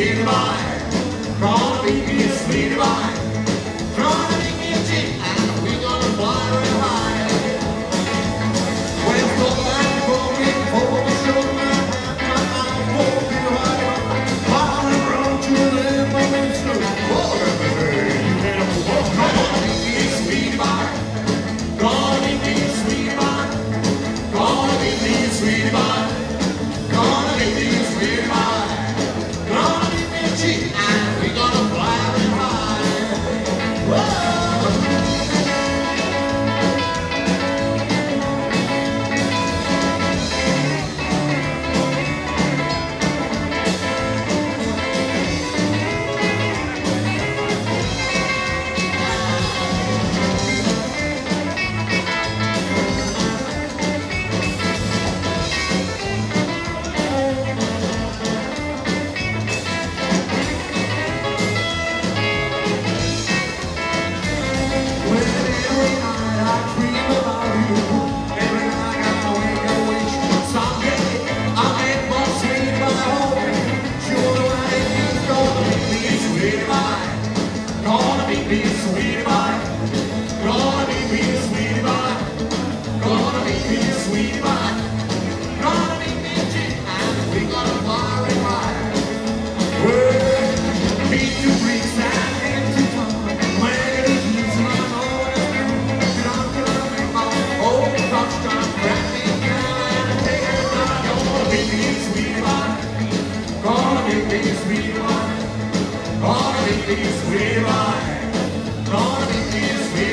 sweetie pie. Gonna make me a sweetie pie. Gonna make me a chick and we're gonna fly real high. When the light going for the show, I'm walking high. While I'm around to live my way through. Oh, you better walk. Gonna make me a sweetie pie. Gonna make me a sweetie pie. Gonna make me a sweetie pie. Gonna make me a sweetie pie. Gonna make me a chick and we're gonna fly real high. Whoa! Sweet pie, gonna make me a sweet